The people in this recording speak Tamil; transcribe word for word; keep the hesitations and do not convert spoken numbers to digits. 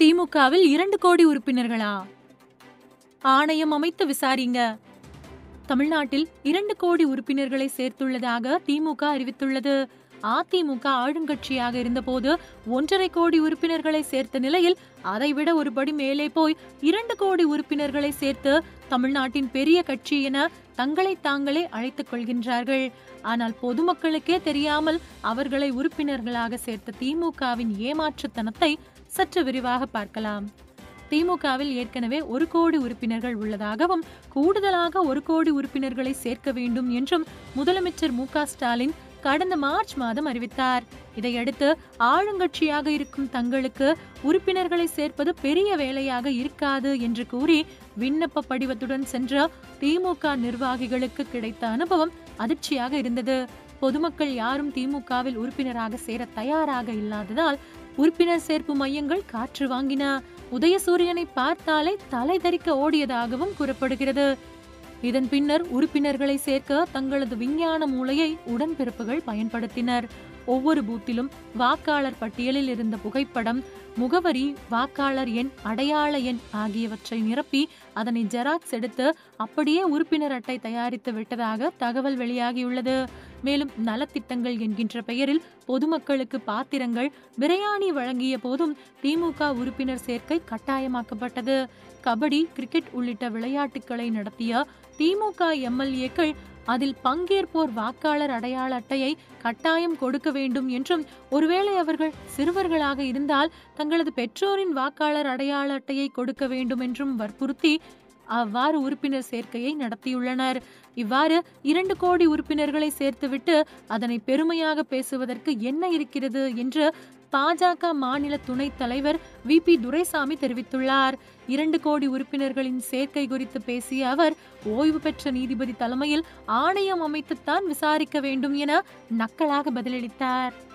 திமுகவில் இரண்டு கோடி உறுப்பினர்களா? ஆணையம் அமைத்து விசாரிங்க. தமிழ்நாட்டில் இரண்டு கோடி உறுப்பினர்களை சேர்த்துள்ளதாக திமுக அறிவித்துள்ளது. அதிமுக ஆளுங்கட்சியாக இருந்தபோது ஒன்றரை கோடி உறுப்பினர்களை சேர்த்த நிலையில் அதைவிட ஒருபடி மேலே போய் இரண்டு கோடி உறுப்பினர்களை சேர்த்து தமிழ்நாட்டின் பெரிய கட்சி என தங்களை தாங்களே அழைத்துக் கொள்கின்றார்கள். ஆனால் பொதுமக்களுக்கே தெரியாமல் அவர்களை உறுப்பினர்களாக சேர்த்த திமுகவின் ஏமாற்றுத்தனத்தை சற்று விரிவாக பார்க்கலாம். திமுகவில் ஏற்கனவே ஒரு கோடி உறுப்பினர்கள் உள்ளதாகவும் கூடுதலாக ஒரு கோடி உறுப்பினர்களை சேர்க்க வேண்டும் என்றும் முதலமைச்சர் மு க ஸ்டாலின் கடந்த மார்ச் மாதம் அறிவித்தார். இதையடுத்து ஆளுங்கட்சியாக இருக்கும் தங்களுக்கு உறுப்பினர்களை சேர்ப்பது பெரிய வேலையாக இருக்காது என்று கூறி விண்ணப்ப படிவத்துடன் சென்ற திமுக நிர்வாகிகளுக்கு கிடைத்த அனுபவம் அதிர்ச்சியாக இருந்தது. பொதுமக்கள் யாரும் திமுகவில் உறுப்பினராக சேர தயாராக இல்லாததால் உறுப்பினர் சேர்ப்பு மையங்கள் காற்று வாங்கின. உதயசூரியனை பார்த்தாலே தலை தரிக்க ஓடியதாகவும் கூறப்படுகிறது. இதன் பின்னர் உறுப்பினர்களை சேர்க்க தங்களது விஞ்ஞான மூளையை உடன்பிறப்புகள் பயன்படுத்தினர். ஒவ்வொரு பூத்திலும் வாக்காளர் பட்டியலில் இருந்த புகைப்படம், முகவரி, வாக்காளர் எண், அடையாள எண் ஆகியவற்றை நிரப்பி அதனை ஜெராக்ஸ் எடுத்து அப்படியே உறுப்பினர் அட்டை தயாரித்து விட்டதாக தகவல் வெளியாகியுள்ளது. மேலும் நலத்திட்டங்கள் என்கின்ற பெயரில் பொதுமக்களுக்கு பாத்திரங்கள், பிரியாணி வழங்கிய போதும் திமுக உறுப்பினர் சேர்க்கை கட்டாயமாக்கப்பட்டது. கபடி, கிரிக்கெட் உள்ளிட்ட விளையாட்டுகளை நடத்திய திமுக எம் எல் ஏக்கள் அதில் பங்கேற்போர் வாக்காளர் அடையாள அட்டையை கட்டாயம் கொடுக்க வேண்டும் என்றும், ஒருவேளை அவர்கள் சிறுவர்களாக இருந்தால் தங்களது பெற்றோரின் வாக்காளர் அடையாள அட்டையை கொடுக்க வேண்டும் என்றும் வற்புறுத்தி அவ்வாறு உறுப்பினர் சேர்க்கையை நடத்தியுள்ளனர். இவ்வாறு இரண்டு கோடி உறுப்பினர்களை சேர்த்துவிட்டு அதனை பெருமையாக பேசுவதற்கு என்ன இருக்கிறது என்று பாஜக மாநில துணைத் தலைவர் வி பி துரைசாமி தெரிவித்துள்ளார். இரண்டு கோடி உறுப்பினர்களின் சேர்க்கை குறித்து பேசிய அவர், ஓய்வு பெற்ற நீதிபதி தலைமையில் ஆணையம் அமைத்துத்தான் விசாரிக்க வேண்டும் என நக்கலாக பதிலளித்தார்.